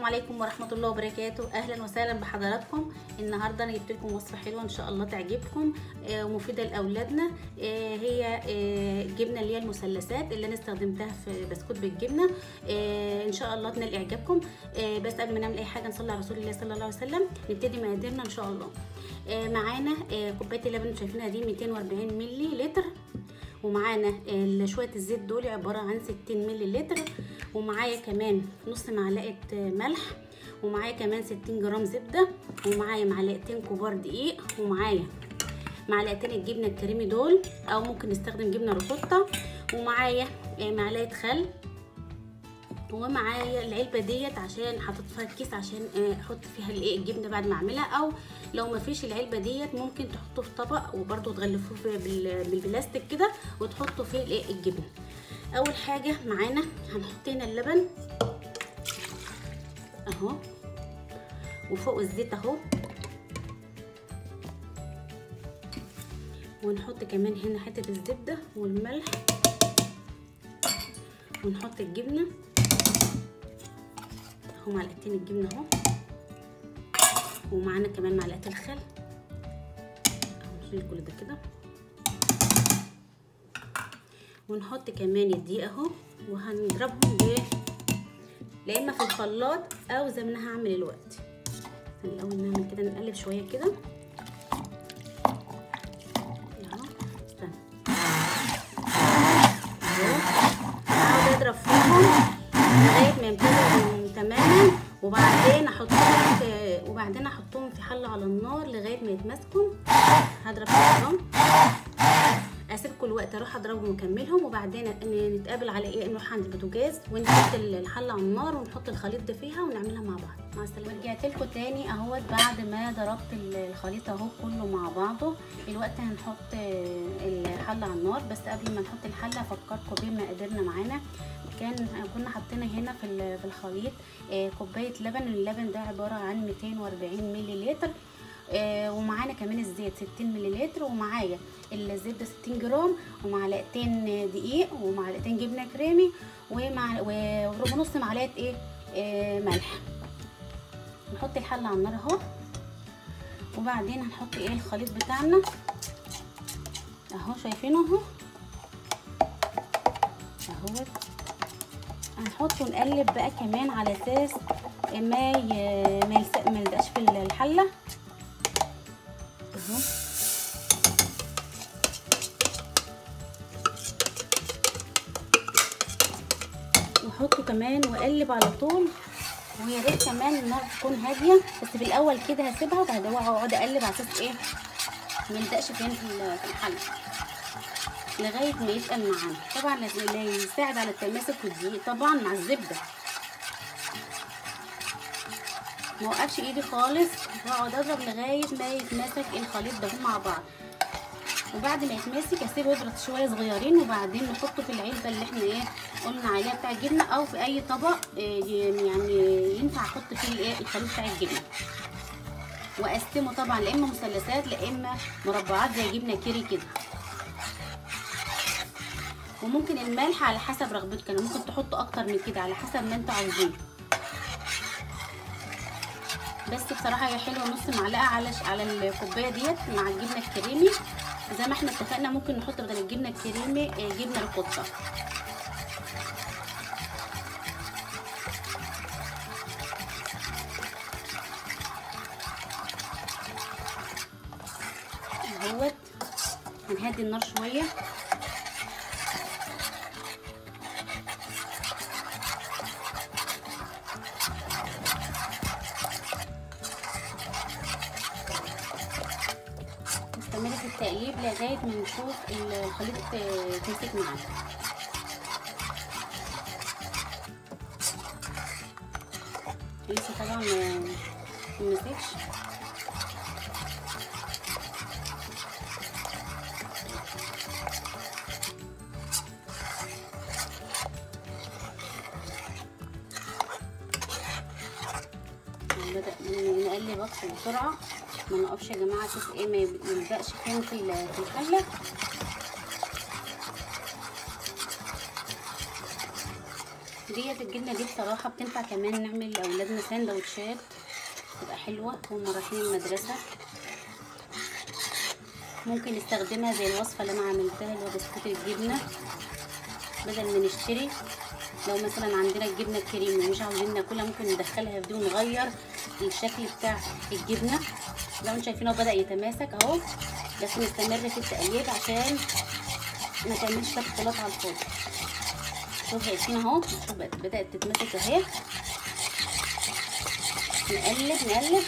عليكم ورحمة الله وبركاته. اهلا وسهلا بحضراتكم. النهارده انا جبت لكم وصفة حلوة ان شاء الله تعجبكم ومفيدة لاولادنا. هي الجبنة اللي هي المثلثات اللي انا استخدمتها في بسكوت بالجبنة. ان شاء الله تنال اعجابكم. بس قبل ما نعمل اي حاجة نصلي على رسول الله صلى الله عليه وسلم. نبتدي مقاديرنا ان شاء الله. معانا كوباية اللبن اللي شايفينها دي 240 ملي لتر، ومعانا شويه الزيت دول عباره عن 60 ملي لتر، ومعايا كمان نص معلقه ملح، ومعايا كمان 60 جرام زبده، ومعايا معلقتين كبار دقيق، ومعايا معلقتين الجبنه الكريمي دول او ممكن نستخدم جبنه ريكوتا، ومعايا معلقه خل، ومعايا العلبه ديت عشان حاطط فيها الكيس عشان احط فيها الجبنه بعد ما اعملها، او لو ما فيش العلبه ديت ممكن تحطوه في طبق وبرده تغلفوه بالبلاستيك كده وتحطوا فيه الجبنه. اول حاجه معانا هنحط هنا اللبن اهو، وفوق الزيت اهو، ونحط كمان هنا حته الزبده والملح، ونحط الجبنه اهو، معلقتين الجبنه اهو، ومعانا كمان معلقه الخل اهو، نشيل كل ده كده، ونحط كمان الدقيق اهو، وهنضربهم لا اما في الخلاط او زي ما انا هعمل دلوقتي. الاول نعمل كده، نقلب شويه كده اهو، استنى اهو، هقعد اضرب فيهم لغايه ما يمتزجوا تماما، وبعدين احطهم في حله على النار لغايه ما يتماسكوا. هضرب فيهم، اسيبكم الوقت اروح اضربهم واكملهم، وبعدين نتقابل على نروح عند البوتاجاز ونحط الحله على النار ونحط الخليط ده فيها ونعملها مع بعض. مع السلامه. رجعت لكم تاني اهوت بعد ما ضربت الخليط اهو كله مع بعضه. دلوقتي هنحط الحله على النار، بس قبل ما نحط الحله افكركم بمقاديرنا. معانا كنا حاطين هنا في الخليط كوبايه لبن. اللبن ده عباره عن 240 ملي لتر، ومعانا كمان الزيت 60 ملي لتر، ومعايا الزبده 60 جرام، ومعلقتين دقيق، ومعلقتين جبنه كريمي، ونص معلقه ملح. نحط الحله على النار اهو، وبعدين هنحط الخليط بتاعنا اهو، شايفينه اهو اهوت. هنحط ونقلب بقى كمان على اساس ما يلزقش في الحله اهو. واحطه كمان واقلب على طول، ويا ريت كمان النار تكون هاديه، بس في الاول كده هسيبها وبعدين هقعد اقلب على اساس ما يلزقش فين في الحله لغايه ما يتقل معانا. طبعا لازم يساعد على التماسك والدقيق طبعا مع الزبده. ما اوقفش ايدي خالص، واقعد اضرب لغايه ما يتماسك الخليط ده مع بعض، وبعد ما يتماسك اسيبه يبرد شويه صغيرين، وبعدين نحطه في العلبه اللي احنا قلنا عليها بتاع الجبنه، او في اي طبق يعني ينفع احط فيه الخليط بتاع الجبنه، واقسمه طبعا لا اما مثلثات لا اما مربعات زي جبنه كيري كده. وممكن الملح على حسب رغبتكم، ممكن تحطوا اكتر من كده على حسب ما انتوا عاوزين، بس بصراحه هي حلوه. نص معلقه على الكوبايه ديت مع الجبنه الكريمي زي ما احنا اتفقنا. ممكن نحط بدل الجبنه الكريمي جبنه ريكوتا. اهوت، هنهدي النار شويه نستمر في التقليب لغايه ما نشوف الخليط تمسك معانا. لسه طبعا ما مسكش. بدأ نقلب بسرعه، ما نقفش يا جماعه عشان ما يلزقش فين في الحله. ديت الجبنه دي بصراحه بتنفع كمان نعمل لاولادنا سندوتشات، تبقى حلوه وهم رايحين المدرسه. ممكن نستخدمها زي الوصفه اللي انا عملتها اللي هو بسكوت الجبنه، بدل ما نشتري. لو مثلا عندنا الجبنه الكريم ومش عاوزين ناكلها ممكن ندخلها في دي ونغير الشكل بتاع الجبنه. زي ما انتم شايفين هو بدا يتماسك اهو، بس نستمر في التقليب عشان ما تعملش تدخلات على الفاضي. شوفوا شايفين اهو، شوف بدات تتماسك اهي. نقلب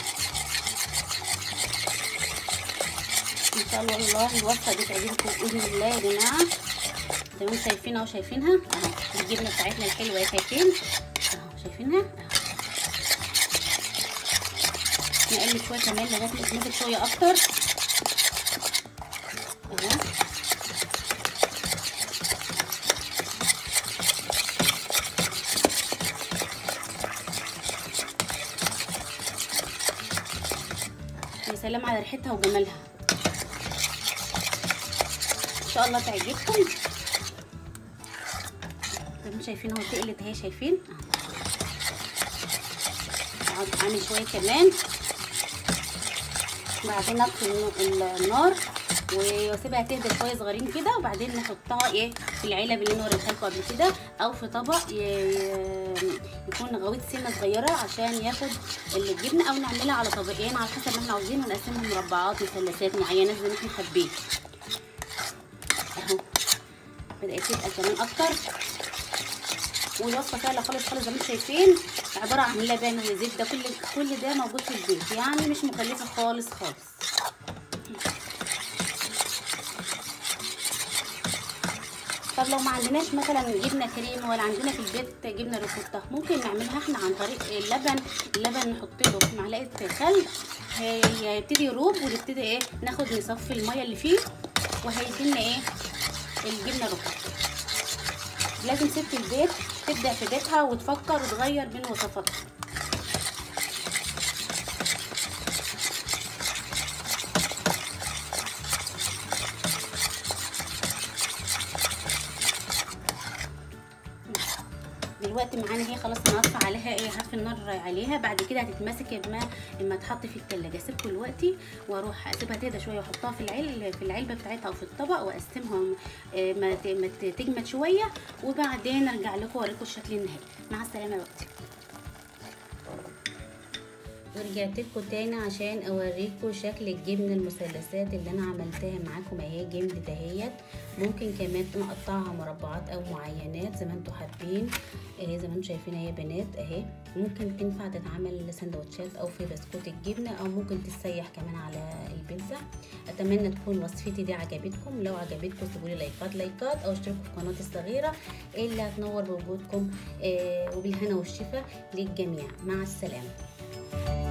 ان شاء الله. والله الوصفه دي تعجبكم باذن الله يا جماعه. زي ما انتم شايفين اهو، شايفينها اهو الجبنه بتاعتنا الحلوه اهي، شايفين اهو، شايفينها اهو. نقلب شويه كمان لغايه ما تتماسك شويه اكتر اهو. يا سلام على ريحتها وجمالها، ان شاء الله تعجبكم. زي ما شايفين اهو تقلت اهي، شايفين اهو. اعمل شويه كمان بعدين اطفي النار واسيبها تهدى شويه صغيرين كده، وبعدين نحطها ايه في العلب اللي انا وريتها لكم قبل كده، او في طبق يكون غويط سنه صغيره عشان ياخد الجبنه، او نعملها على طبقين على حسب ما احنا عاوزين، ونقسمهم مربعات مثلثات معينه زي ما احنا حابين اهو. بدات تبقى كمان اكتر، والوصفه سهله خالص خالص زي ما انتم شايفين، عباره عن لبن وزبده، كل ده موجود في البيت، يعني مش مكلفه خالص خالص. طب لو ما عندناش مثلا جبنه كريم ولا عندنا في البيت جبنه ريكوتا، ممكن نعملها احنا عن طريق اللبن نحط له معلقه خل، هيبتدي يروب ونبتدي ايه ناخد نصفي الميه اللي فيه، وهيدينا ايه الجبنه ريكوتا. لازم ست البيت تبدأ في بيتها وتفكر وتغير بين وصفاتها. دلوقتي معانا هي خلاص هنطفي عليها ايه، هطفي النار عليها. بعد كده هتتمسك اما تحط في التلاجة. اسيبكم دلوقتي واروح اسيبها تهدى شويه واحطها في العلبه بتاعتها او في الطبق، واقسمهم ما تجمد شويه، وبعدين ارجع لكم واوريكم الشكل النهائي. مع السلامه دلوقتي. ورجعت لكم تاني عشان اوريكم شكل الجبنه المثلثات اللي انا عملتها معاكم اهي. جبنه اهيت، ممكن كمان نقطعها مربعات او معينات زي ما انتم حابين. زي ما انتم شايفين اهي بنات اهي، ممكن تنفع تتعمل سندوتشات او في بسكوت الجبنه، او ممكن تسيح كمان على البيتزا. اتمنى تكون وصفتي دي عجبتكم. لو عجبتكم سيبوا لي لايكات او اشتركوا في قناتي الصغيره اللي هتنور بوجودكم، وبالهنا والشفا للجميع. مع السلامه.